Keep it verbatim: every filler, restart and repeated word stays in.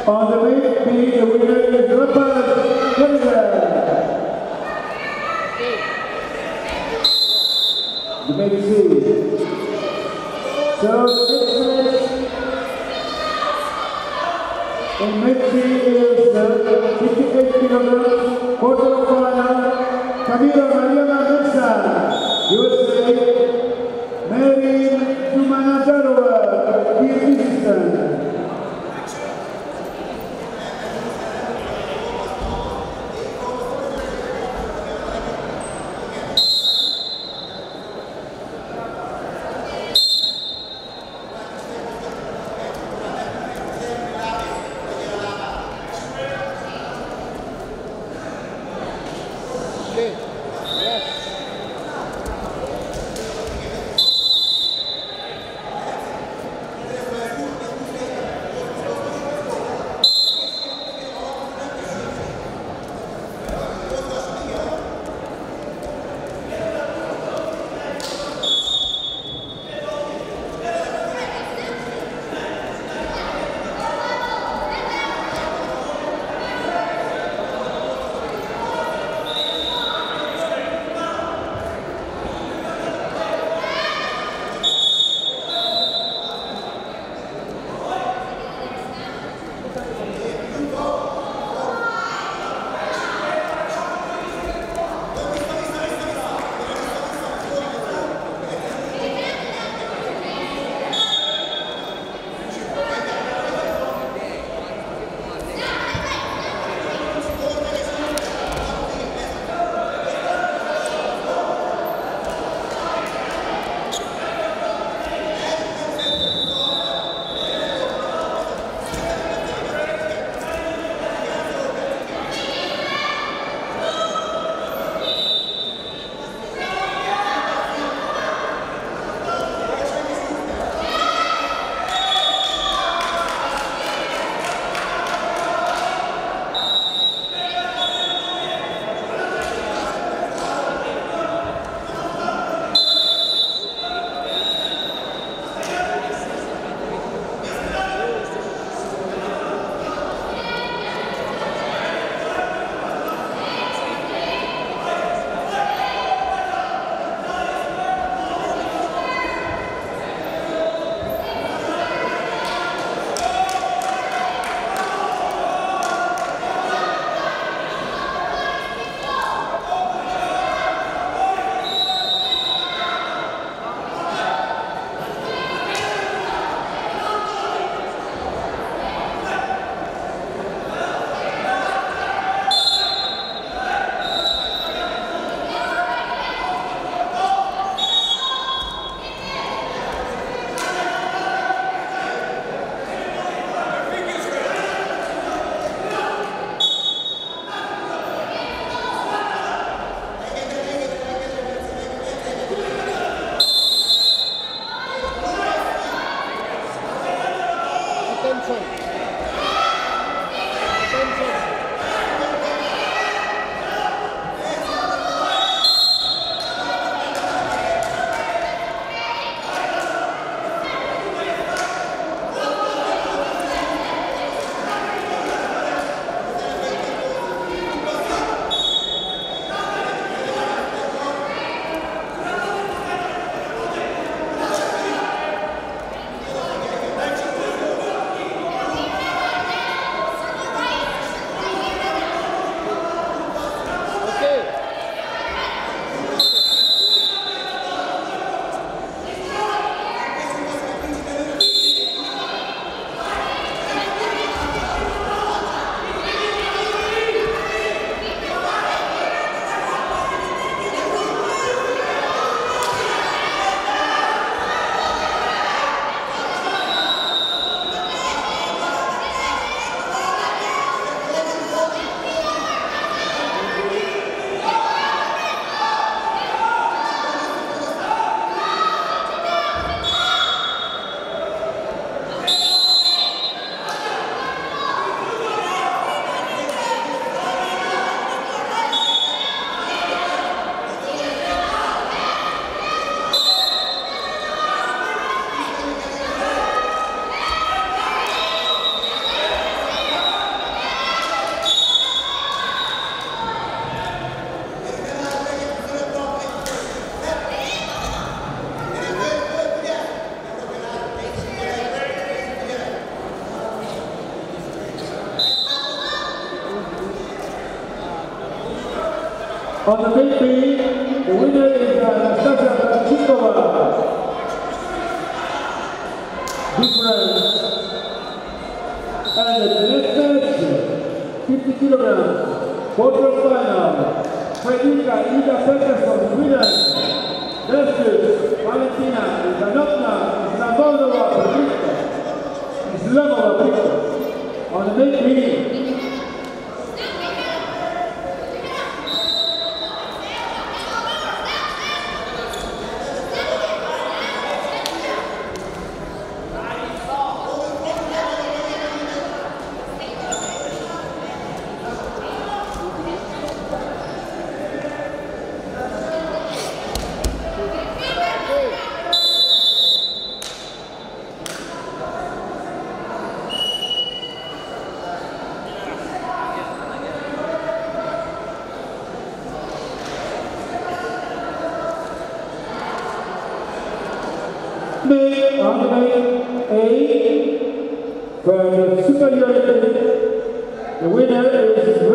On the main page, the winner is Rafael Kennedy. The main seed. So the next match in Mexico is the fifty-eight kilogram quarterfinal. Camila Mariana Mesa, U S A. Mary Jumanazarova, Kyrgyzstan. On the big B, the winner is Anastasia Kravchukova. Difference. And the next match, fifty kilograms, quarterfinal. Fredrika Ida Peterson, winner. Versus Valentina Ivanovna Islamova Victor. Islamova Victor. On the big B. May on the A for the superiority, the winner is